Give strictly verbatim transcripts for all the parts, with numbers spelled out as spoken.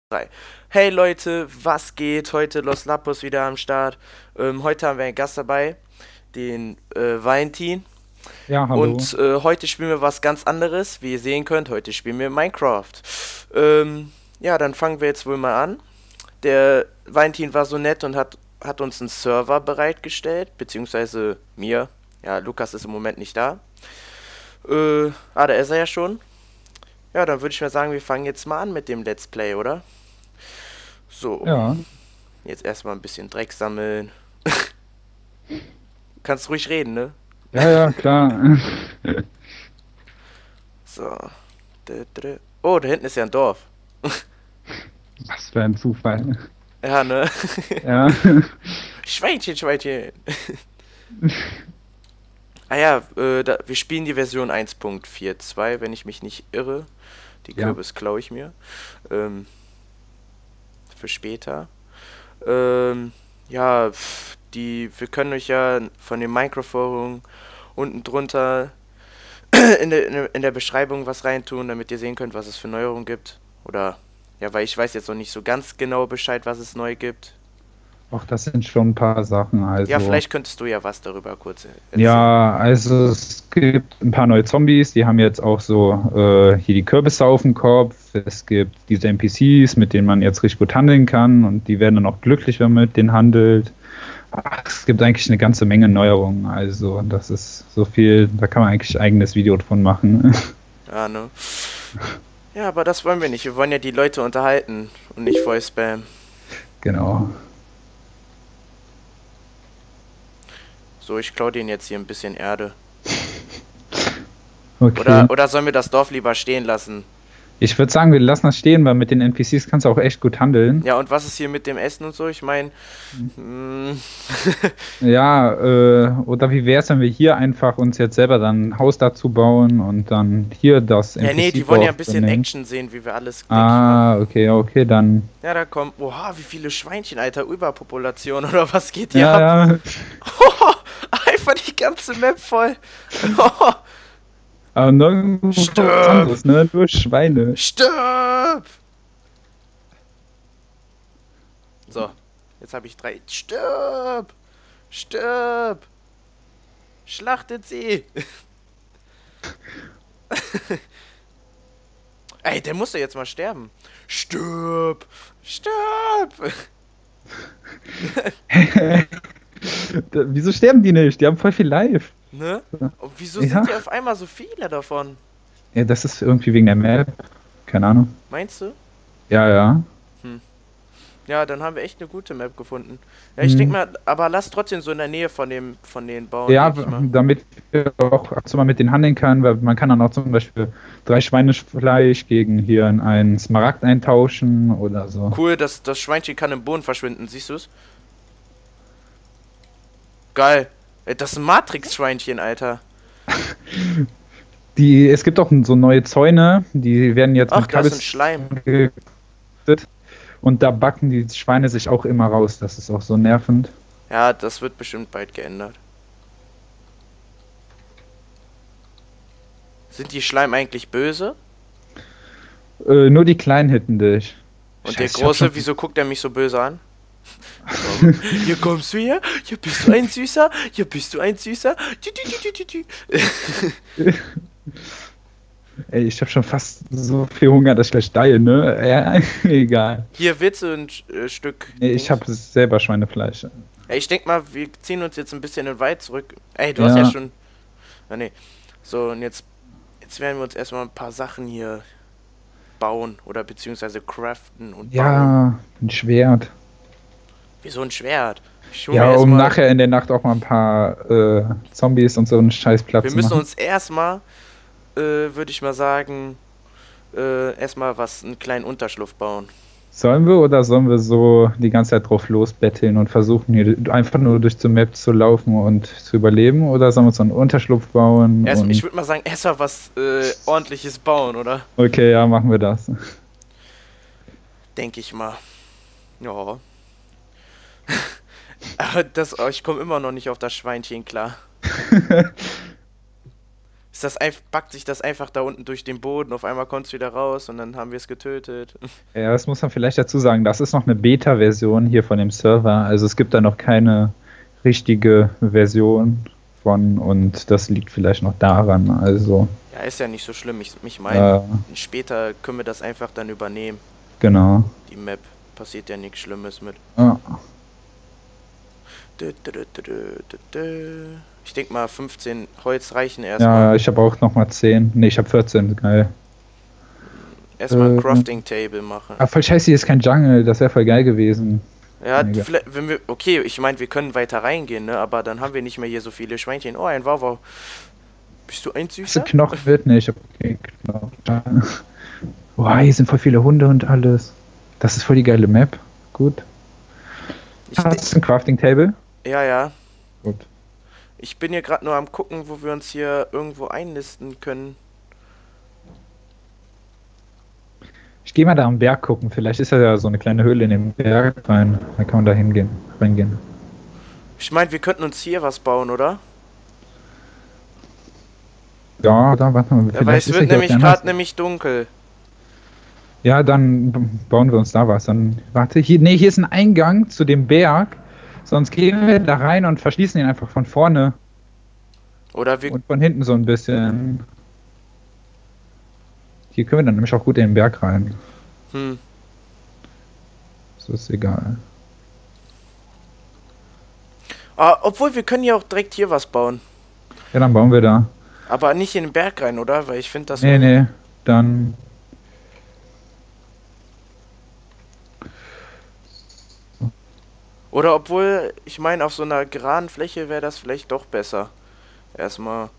Drei. Hey Leute, was geht? Heute Los Lapos wieder am Start. Ähm, heute haben wir einen Gast dabei, den äh, Valentin. Ja, hallo. Und äh, heute spielen wir was ganz anderes. Wie ihr sehen könnt, heute spielen wir Minecraft. Ähm, ja, dann fangen wir jetzt wohl mal an. Der Valentin war so nett und hat, hat uns einen Server bereitgestellt, beziehungsweise mir. Ja, Lukas ist im Moment nicht da. Äh, ah, da ist er ja schon. Ja, dann würde ich mal sagen, wir fangen jetzt mal an mit dem Let's Play, oder? So. Ja, Jetzt erstmal ein bisschen Dreck sammeln. Kannst ruhig reden, ne? ja, ja, klar. So. Dä, dä. Oh, da hinten ist ja ein Dorf. Was für ein Zufall. Ja, ne? Ja, Schweinchen, Schweinchen. Ah ja, äh, da, wir spielen die Version eins Punkt vier Punkt zwei, wenn ich mich nicht irre. Die ja. Kürbis klaue ich mir. Ähm, für später. Ähm, ja, pf, die, wir können euch ja von dem Minecraft-Forum unten drunter in der, in der in der Beschreibung was reintun, damit ihr sehen könnt, was es für Neuerungen gibt. Oder, ja, weil ich weiß jetzt noch nicht so ganz genau Bescheid, was es neu gibt. Auch das sind schon ein paar Sachen. Ja, Also, vielleicht könntest du ja was darüber kurz erzählen. ja, also es gibt ein paar neue Zombies, die haben jetzt auch so äh, hier die Kürbisse auf dem Kopf. Es gibt diese N P Cs, mit denen man jetzt richtig gut handeln kann und die werden dann auch glücklich, wenn man mit denen handelt. Ach, es gibt eigentlich eine ganze Menge Neuerungen. Also, das ist so viel, da kann man eigentlich ein eigenes Video davon machen. Ja, ne? Ja, aber das wollen wir nicht. Wir wollen ja die Leute unterhalten und nicht voll Spam. Genau. So, ich klaue denen jetzt hier ein bisschen Erde. Okay. Oder, oder sollen wir das Dorf lieber stehen lassen? Ich würde sagen, wir lassen das stehen, weil mit den N P Cs kannst du auch echt gut handeln. Ja, und was ist hier mit dem Essen und so? Ich meine, hm, Ja, äh, oder wie wäre es, wenn wir hier einfach uns jetzt selber dann ein Haus dazu bauen und dann hier das ja, nee, die wollen ja ein N P C-Dorf bisschen benennen? Action sehen, wie wir alles dreckig machen. Ah, okay, okay, dann. Ja, da kommt, oha, wie viele Schweinchen, Alter, Überpopulation oder was geht hier ab? Ja, ja. Einfach die ganze Map voll. Aber nirgendwo was Stirb! anderes, ne? Nur Schweine. Stirb! So, jetzt habe ich drei. Stirb! Stirb! Schlachtet sie! Ey, der muss doch jetzt mal sterben. Stirb! Stirb! Da- Wieso sterben die nicht? Die haben voll viel Life. Ne? Und wieso sind Ja. hier auf einmal so viele davon? Ja, das ist irgendwie wegen der Map. Keine Ahnung. Meinst du? Ja, ja. Hm. Ja, dann haben wir echt eine gute Map gefunden. Ja, ich denke Hm. mal, aber lass trotzdem so in der Nähe von dem, von den bauen, Ja, denke ich mal. damit wir auch ab und zu mal mit denen handeln kann, weil man kann dann auch zum Beispiel drei Schweinefleisch gegen hier einen Smaragd eintauschen oder so. Cool, das, das Schweinchen kann im Boden verschwinden, siehst du's? Geil. Ey, das ist ein Matrix-Schweinchen, Alter. Die, es gibt auch so neue Zäune, die werden jetzt Ach, mit da ist ein Kabels Schleim. gekittet und da backen die Schweine sich auch immer raus. Das ist auch so nervend. Ja, das wird bestimmt bald geändert. Sind die Schleim eigentlich böse? Äh, nur die Kleinen hitten dich. Und der Scheiße, ich hab Große, schon. wieso guckt er mich so böse an? Warum? Hier kommst du her? Hier bist du ein Süßer? Hier bist du ein Süßer? Tü, tü, tü, tü, tü, tü. Ey, ich habe schon fast so viel Hunger, dass ich gleich steige, ne? Ja, egal. Hier willst du ein äh, Stück Nee, ich Dings? habe selber Schweinefleisch. Ey, ich denk mal, wir ziehen uns jetzt ein bisschen in den Wald zurück. Ey, du hast ja Ja, schon. Ah, nee. So, und jetzt, jetzt werden wir uns erstmal ein paar Sachen hier bauen oder beziehungsweise craften und bauen. ja, ein Schwert. Wie so ein Schwert. Ich hol mir Ja, um erstmal. nachher in der Nacht auch mal ein paar äh, Zombies und so einen scheiß Platz Wir zu müssen machen. uns erstmal, äh, würde ich mal sagen, äh, erstmal was, einen kleinen Unterschlupf bauen. Sollen wir oder sollen wir so die ganze Zeit drauf losbetteln und versuchen, hier einfach nur durch die Map zu laufen und zu überleben? Oder sollen wir so einen Unterschlupf bauen? Erst, ich Und würde mal sagen, erstmal was äh, ordentliches bauen, oder? okay, ja, machen wir das. Denke ich mal. Ja. Aber das, oh, ich komme immer noch nicht auf das Schweinchen klar. ist das einfach, backt sich das einfach da unten durch den Boden, auf einmal kommt es wieder raus und dann haben wir es getötet. Ja, das muss man vielleicht dazu sagen. Das ist noch eine Beta-Version hier von dem Server. Also es gibt da noch keine richtige Version von und das liegt vielleicht noch daran. Also. Ja, ist ja nicht so schlimm. Ich, ich meine, äh, später können wir das einfach dann übernehmen. Genau. Die Map. Passiert ja nichts Schlimmes mit. Ja. Ich denke mal fünfzehn Holz reichen erstmal. Ja, ich habe auch nochmal zehn. Ne, ich habe vierzehn, geil. Erstmal ein äh, Crafting Table machen. Ah, voll scheiße, hier ist kein Jungle, das wäre voll geil gewesen. Ja, vielleicht, wenn wir. Okay, ich meine, wir können weiter reingehen, ne? Aber dann haben wir nicht mehr hier so viele Schweinchen. Oh, ein Wauwau. Bist du ein Süßer? Knochen wird nicht. Okay, Knochen. Boah, hier sind voll viele Hunde und alles. Das ist voll die geile Map. Gut. Ich Hast du ein Crafting Table? Ja, ja. Gut. Ich bin hier gerade nur am gucken, wo wir uns hier irgendwo einlisten können. Ich gehe mal da am Berg gucken. Vielleicht ist ja so eine kleine Höhle in dem Berg rein. Da kann man da hingehen, reingehen. Ich meine, wir könnten uns hier was bauen, oder? Ja, da warten wir. Ja, weil es wird nämlich gerade nämlich dunkel. Ja, dann bauen wir uns da was. Dann warte, hier, nee, hier ist ein Eingang zu dem Berg. Sonst gehen wir da rein und verschließen ihn einfach von vorne. Oder wir und von hinten so ein bisschen. Hier können wir dann nämlich auch gut in den Berg rein. Hm. So ist egal. Ah, obwohl wir können ja auch direkt hier was bauen. Ja, dann bauen wir da. Aber nicht in den Berg rein, oder? Weil ich finde das. Nee, nee, dann. Oder obwohl, ich meine, auf so einer geraden Fläche wäre das vielleicht doch besser. Erstmal.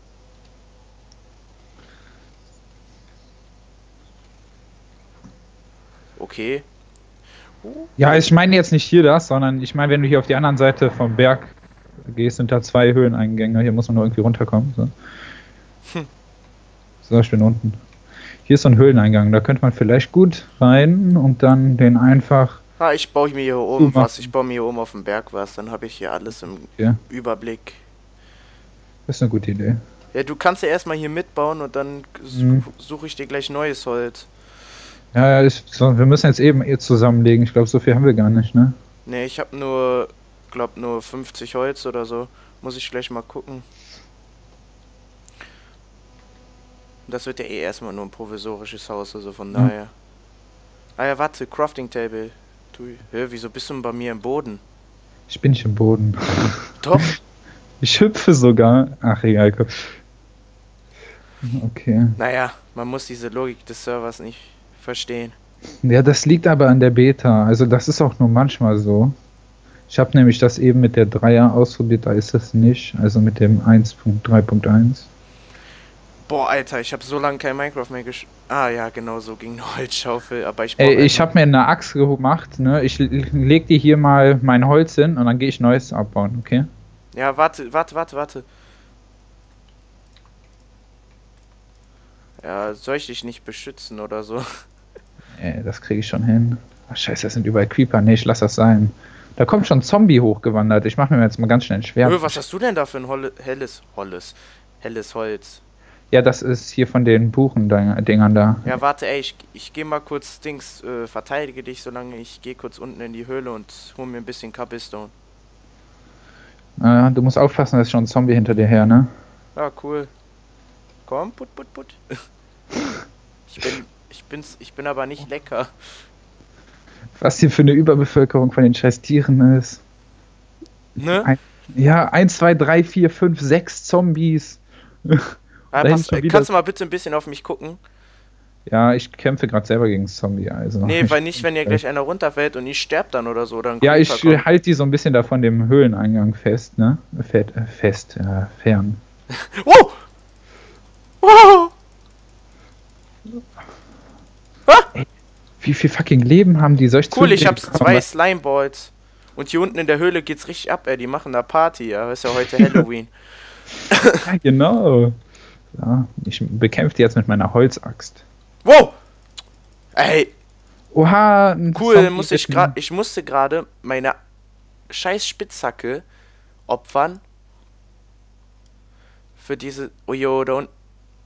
Okay. Uh. Ja, ich meine jetzt nicht hier das, sondern ich meine, wenn du hier auf die anderen Seite vom Berg gehst, sind da zwei Höhleneingänge. Hier muss man nur irgendwie runterkommen. So, hm. So, ich bin unten. Hier ist so ein Höhleneingang. Da könnte man vielleicht gut rein und dann den einfach. Ah, ich baue mir hier oben was. Ich baue mir hier oben auf dem Berg was. Dann habe ich hier alles im ja. Überblick. Das ist eine gute Idee. Ja, du kannst ja erstmal hier mitbauen und dann hm. suche ich dir gleich neues Holz. Ja, ja, ich, so, wir müssen jetzt eben eh zusammenlegen. Ich glaube, so viel haben wir gar nicht, ne? Ne, ich habe nur, glaube nur fünfzig Holz oder so. Muss ich gleich mal gucken. Das wird ja eh erstmal nur ein provisorisches Haus, also von daher. Ja. Ah ja, warte, Crafting Table. Du, hä, wieso bist du denn bei mir im Boden? Ich bin nicht im Boden. Doch. Ich hüpfe sogar. Ach, egal. Okay. Naja, man muss diese Logik des Servers nicht verstehen. Ja, das liegt aber an der Beta. Also das ist auch nur manchmal so. Ich habe nämlich das eben mit der Dreier ausprobiert, da ist das nicht. Also mit dem eins Punkt drei Punkt eins. Boah, Alter, ich habe so lange kein Minecraft mehr gesch... Ah ja, genau, so ging eine Holzschaufel, aber ich... Ey, ich habe mir eine Axt gemacht, ne? Ich leg dir hier mal mein Holz hin und dann gehe ich neues abbauen, okay? Ja, warte, warte, warte, warte. Ja, soll ich dich nicht beschützen oder so? Ey, das kriege ich schon hin. Ach, scheiße, das sind überall Creeper. Nee, ich lass das sein. Da kommt schon ein Zombie hochgewandert. Ich mache mir jetzt mal ganz schnell ein Schwert. Öh, was hast du denn da für ein Holle, helles, Holles, helles Holz? Ja, das ist hier von den Buchendingern da. Ja, warte, ey, ich, ich gehe mal kurz, Dings, äh, verteidige dich, solange ich gehe kurz unten in die Höhle und hol mir ein bisschen Cobblestone. Äh, du musst aufpassen, da ist schon ein Zombie hinter dir her, ne? Ja, cool. Komm, put, put, put. Ich bin, ich bin's, ich bin aber nicht lecker. Was hier für eine Überbevölkerung von den scheiß Tieren ist. Ne? Ein, ja, eins, zwei, drei, vier, fünf, sechs Zombies. Ja, pass, kannst du mal bitte ein bisschen auf mich gucken? Ja, ich kämpfe gerade selber gegen Zombie, also. Nee, weil nicht, wenn hier gleich einer runterfällt und ich sterb dann oder so, dann. Ja, ich halte die so ein bisschen da von dem Höhleneingang fest, ne? Fest, äh, fest, äh, fern. Oh! Oh! Ah! Ey, wie viel fucking Leben haben die? Soll ich cool, ich hab zwei Slimeballs. Und hier unten in der Höhle geht's richtig ab, ey. Die machen da Party, ja. Ist ja heute Halloween. Ja, genau. Ja, ich bekämpfe die jetzt mit meiner Holzaxt. Wow! Ey! Oha! Cool, muss ich, grad, ich musste gerade meine scheiß Spitzhacke opfern für diese... Oh, yo, da unten...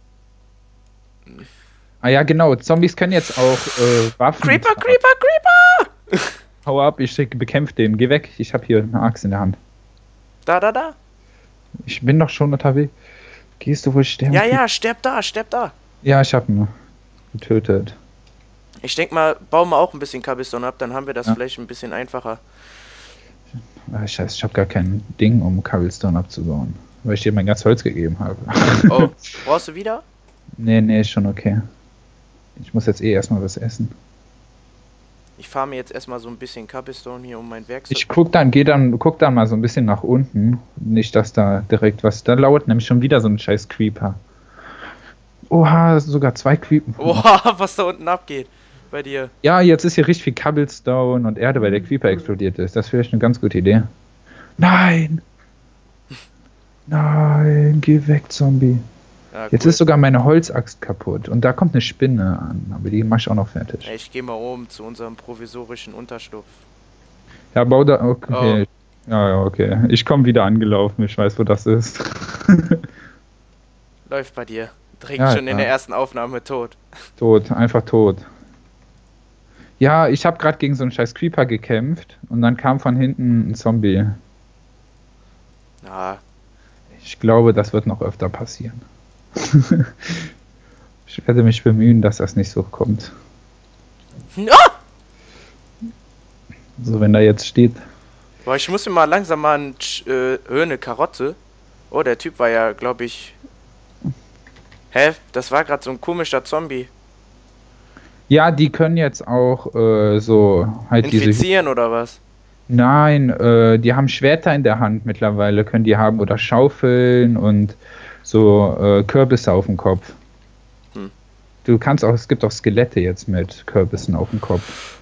Ah ja, genau. Zombies können jetzt auch äh, Waffen... Creeper, Creeper, Creeper! Hau ab, ich bekämpf den. Geh weg. Ich habe hier eine Axt in der Hand. Da, da, da. Ich bin doch schon unterwegs. Gehst du wohl sterben? Ja, ja, sterb da, sterb da. Ja, ich hab ihn getötet. Ich denke mal, bauen wir auch ein bisschen Cobblestone ab, dann haben wir das Ja. vielleicht ein bisschen einfacher. Ah, scheiße, ich habe gar kein Ding, um Cobblestone abzubauen. Weil ich dir mein ganzes Holz gegeben habe. Oh, brauchst du wieder? Nee, nee, ist schon okay. Ich muss jetzt eh erstmal was essen. Ich fahre mir jetzt erstmal so ein bisschen Cobblestone hier um mein Werk. Ich guck dann, geh dann, guck dann mal so ein bisschen nach unten. Nicht, dass da direkt was. Da lauert nämlich schon wieder so ein scheiß Creeper. Oha, sogar zwei Creeper. Oha, was da unten abgeht bei dir. Ja, jetzt ist hier richtig viel Cobblestone und Erde, weil der Creeper explodiert ist. Das ist vielleicht eine ganz gute Idee. Nein! Nein, geh weg, Zombie. Ja, Jetzt cool. ist sogar meine Holzaxt kaputt. Und da kommt eine Spinne an. Aber die mach ich auch noch fertig. Ich gehe mal oben zu unserem provisorischen Unterschlupf. Ja, bau da. Okay. Oh. Ja, ja, okay. Ich komme wieder angelaufen. Ich weiß, wo das ist. Läuft bei dir. Direkt Ja, schon ja. in der ersten Aufnahme tot. Tot, einfach tot. Ja, ich habe gerade gegen so einen scheiß Creeper gekämpft. Und dann kam von hinten ein Zombie. Na, Ich glaube, das wird noch öfter passieren. Ich werde mich bemühen, dass das nicht so kommt. ah! So, wenn da jetzt steht. Boah, ich muss mir mal langsam mal ein, äh, eine Karotte. Oh, der Typ war ja, glaube ich... Hä? Das war gerade so ein komischer Zombie. Ja, die können jetzt auch äh, so halt diese. Infizieren oder was? Nein, äh, die haben Schwerter in der Hand mittlerweile, können die haben oder Schaufeln und so äh, Kürbisse auf dem Kopf. Hm. Du kannst auch, es gibt auch Skelette jetzt mit Kürbissen auf dem Kopf.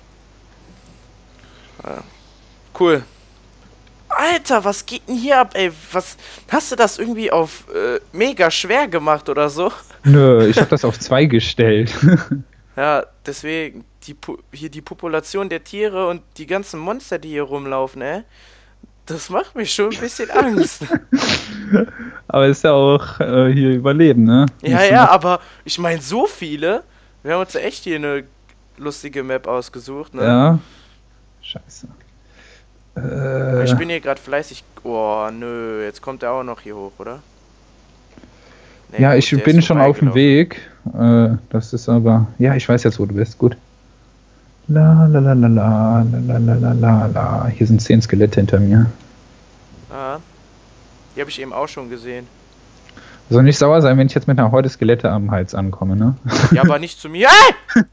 Cool. Alter, was geht denn hier ab, ey? Was, hast du das irgendwie auf äh, mega schwer gemacht oder so? Nö, ich habe das auf zwei gestellt. Ja, deswegen, die, Po- hier die Population der Tiere und die ganzen Monster, die hier rumlaufen, ey. Das macht mir schon ein bisschen Angst. Aber ist ja auch äh, hier Überleben, ne? Ja, Musst du ja, noch- aber ich meine, so viele. Wir haben uns ja echt hier eine lustige Map ausgesucht, ne? Ja. Scheiße. Äh, Ich bin hier gerade fleißig. Oh, nö, jetzt kommt er auch noch hier hoch, oder? Nee, ja, gut, ich der bin ist schon auf dem vorbeigelaufen. Weg. Äh, das ist aber. Ja, ich weiß jetzt, wo du bist. Gut. La la la la la la la la la la. Hier sind zehn Skelette hinter mir. Ah, die habe ich eben auch schon gesehen. Soll nicht sauer sein, wenn ich jetzt mit einer Horde Skelette am Hals ankomme, ne? Ja, aber nicht zu mir. Ey!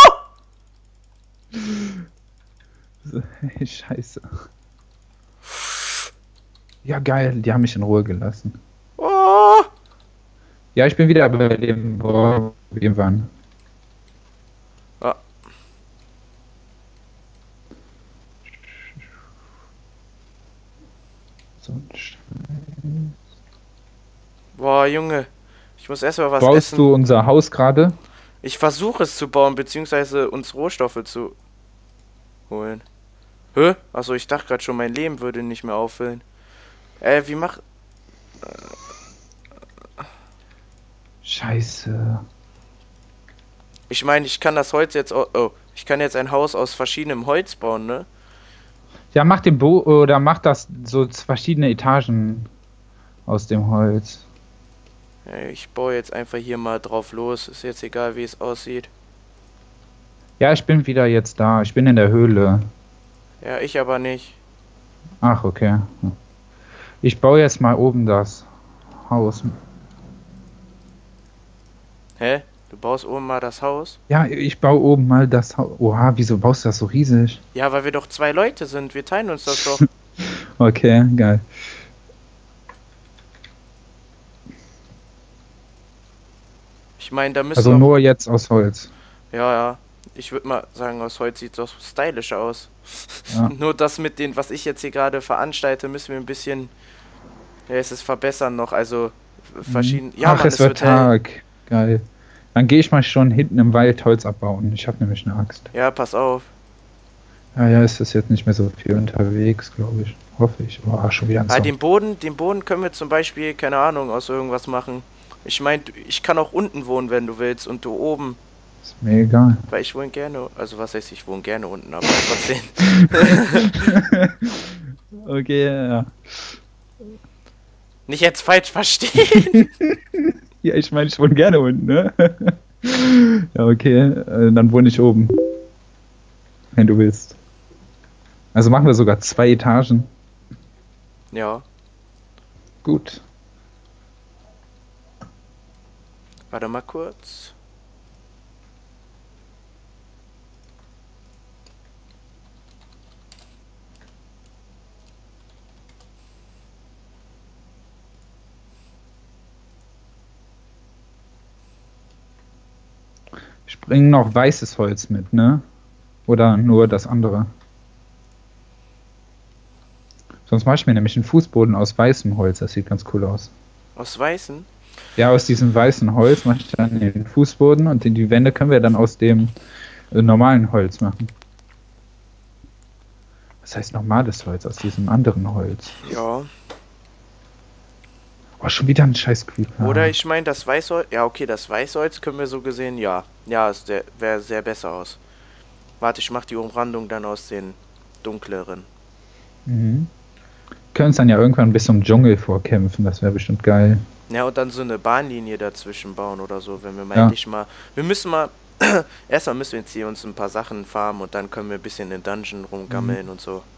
Wow! Scheiße. Ja, geil, die haben mich in Ruhe gelassen. Oh! Ja, ich bin wieder bei dem Boah, irgendwann. Ah. So ein Sch- Boah, Junge. Ich muss erstmal was Baust essen. du unser Haus gerade? Ich versuche es zu bauen, beziehungsweise uns Rohstoffe zu holen. Hä? Achso, ich dachte gerade schon, mein Leben würde nicht mehr auffüllen. Äh, wie mach... Scheiße. Ich meine, ich kann das Holz jetzt... au- Oh, ich kann jetzt ein Haus aus verschiedenem Holz bauen, ne? Ja, mach den Bo oder mach das so verschiedene Etagen aus dem Holz. Ja, ich baue jetzt einfach hier mal drauf los. Ist jetzt egal, wie es aussieht. Ja, ich bin wieder jetzt da. Ich bin in der Höhle. Ja, ich aber nicht. Ach, okay. Ich baue jetzt mal oben das Haus. Hä? Du baust oben mal das Haus? Ja, ich baue oben mal das Haus. Oha, wieso baust du das so riesig? Ja, weil wir doch zwei Leute sind. Wir teilen uns das doch. Okay, geil. Ich meine, da müssen Also noch... nur jetzt aus Holz. Ja, ja. Ich würde mal sagen, aus Holz sieht es doch stylisch aus. Ja. Nur das mit den, was ich jetzt hier gerade veranstalte, müssen wir ein bisschen... Ja, es ist verbessern noch. Also verschieden... Ja, Ach, Mann, es wird hell. Tag. Geil. Dann gehe ich mal schon hinten im Wald Holz abbauen. Ich habe nämlich eine Axt. Ja, pass auf. Ja, ja, ist das jetzt nicht mehr so viel unterwegs, glaube ich. Hoffe ich. Oh, schon wieder ein Ah, Song. den Boden, den Boden können wir zum Beispiel, keine Ahnung, aus irgendwas machen. Ich meine, ich kann auch unten wohnen, wenn du willst, und du oben. Ist mir egal. Weil ich wohne gerne, also was heißt, ich wohne gerne unten, aber trotzdem. Okay, ja. Nicht jetzt falsch verstehen. Ja, ich meine, ich wohne gerne unten, ne? Ja, okay, äh, dann wohne ich oben. Wenn du willst. Also machen wir sogar zwei Etagen. Ja, Gut. warte mal kurz. Ich bringe noch weißes Holz mit, ne? Oder nur das andere? Sonst mache ich mir nämlich einen Fußboden aus weißem Holz. Das sieht ganz cool aus. Aus Weißen? Ja, aus diesem weißen Holz mache ich dann den Fußboden und die Wände können wir dann aus dem äh, normalen Holz machen. Was heißt normales Holz? Aus diesem anderen Holz. Ja. Oh, schon wieder ein scheiß Creeper. Oder ich meine, das Weißholz. Ja, okay, das Weißholz können wir so gesehen, ja. Ja, es wäre sehr besser aus. Warte, ich mache die Umrandung dann aus den dunkleren. Mhm. Können uns dann ja irgendwann bis zum Dschungel vorkämpfen, das wäre bestimmt geil. Ja, und dann so eine Bahnlinie dazwischen bauen oder so, wenn wir mal Ja. endlich mal. Wir müssen mal. Erstmal müssen wir jetzt hier uns ein paar Sachen farmen und dann können wir ein bisschen in den Dungeon rumgammeln und so.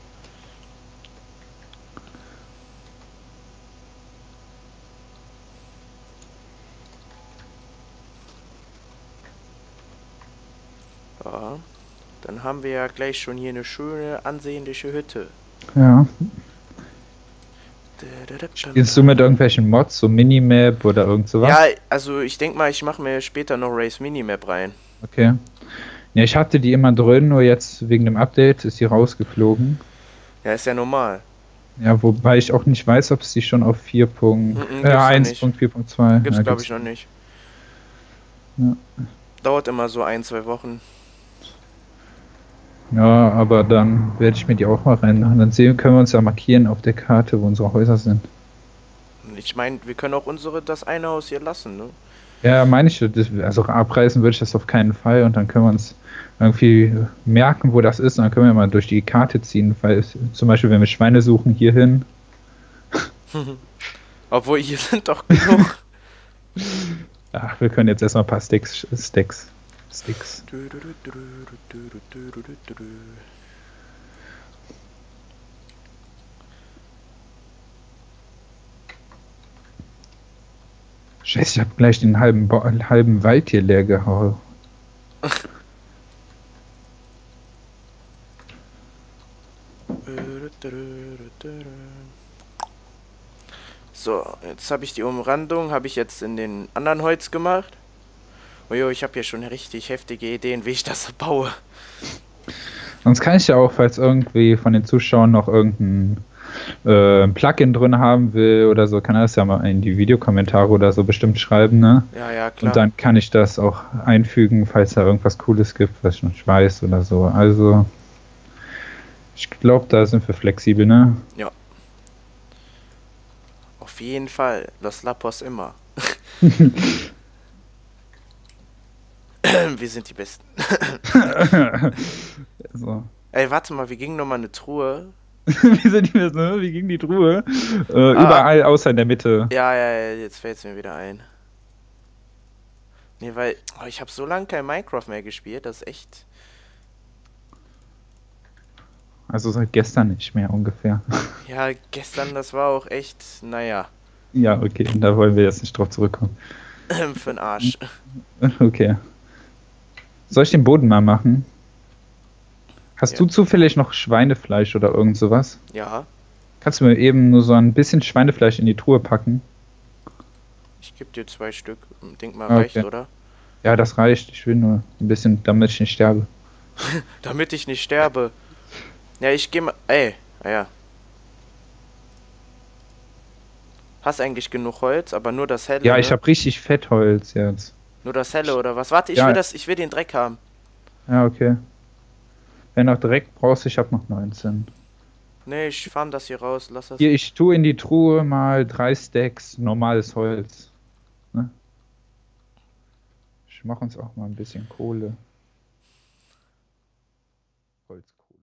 Ja, dann haben wir ja gleich schon hier eine schöne, ansehnliche Hütte. Ja. Spielst du mit irgendwelchen Mods, so Minimap oder irgend sowas? Ja, also ich denke mal, ich mache mir später noch Race Minimap rein. Okay. Ja, ich hatte die immer drin, nur jetzt wegen dem Update ist sie rausgeflogen. Ja, ist ja normal. Ja, wobei ich auch nicht weiß, ob es die schon auf vier. Mm, mm, äh, gibt's noch eins nicht. Punkt vier Punkt zwei. Gibt's ja, glaube ich noch nicht. Ja. Dauert immer so ein, zwei Wochen. Ja, aber dann werde ich mir die auch mal reinmachen. Dann sehen, können wir uns ja markieren auf der Karte, wo unsere Häuser sind. Und ich meine, wir können auch unsere, das eine Haus hier lassen, ne? Ja, meine ich, das, also abreißen würde ich das auf keinen Fall und dann können wir uns irgendwie merken, wo das ist und dann können wir mal durch die Karte ziehen, weil es, zum Beispiel, wenn wir Schweine suchen, hier hin. Obwohl, hier sind doch genug. Ach, wir können jetzt erstmal ein paar Sticks, Sticks, Sticks. Scheiße, ich habe gleich den halben, Ba- halben Wald hier leer gehauen. So, jetzt habe ich die Umrandung, habe ich jetzt in den anderen Holz gemacht. Ujo, ich habe hier schon richtig heftige Ideen, wie ich das baue. Sonst kann ich ja auch, falls irgendwie von den Zuschauern noch irgendein äh, Plugin drin haben will oder so, kann er das ja mal in die Videokommentare oder so bestimmt schreiben, ne? Ja, ja, klar. Und dann kann ich das auch einfügen, falls da irgendwas Cooles gibt, was ich noch nicht weiß oder so. Also, ich glaube, da sind wir flexibel, ne? Ja. Auf jeden Fall. Los Lapos immer. Wir sind die Besten. So. Ey, warte mal, wir gingen noch mal eine Truhe. Wie sind die das, ne? Wie ging die Truhe? Äh, Ah. Überall außer in der Mitte. Ja, ja, ja, jetzt fällt es mir wieder ein. Nee, weil oh, ich habe so lange kein Minecraft mehr gespielt, das ist echt... Also seit gestern nicht mehr ungefähr. Ja, gestern, das war auch echt, naja, Ja, okay, da wollen wir jetzt nicht drauf zurückkommen. für den Arsch. Okay. Soll ich den Boden mal machen? Hast Ja. du zufällig noch Schweinefleisch oder irgend sowas? Ja, Kannst du mir eben nur so ein bisschen Schweinefleisch in die Truhe packen? ich gebe dir zwei Stück. Denk mal, Okay. reicht, oder? Ja, das reicht. Ich will nur ein bisschen, damit ich nicht sterbe. Damit ich nicht sterbe. Ja, ich geh mal... Ey, ah ja. Hast eigentlich genug Holz, aber nur das helle, Ja, ne? ich habe richtig Fettholz jetzt. Nur das helle, oder was? Warte, ich Ja. will das, ich will den Dreck haben. Ja, okay. Wenn du noch direkt brauchst, ich habe noch neunzehn. Nee, ich farm das hier raus, lass das. Hier, ich tue in die Truhe mal drei Stacks normales Holz. Ne? Ich mache uns auch mal ein bisschen Kohle. Holzkohle.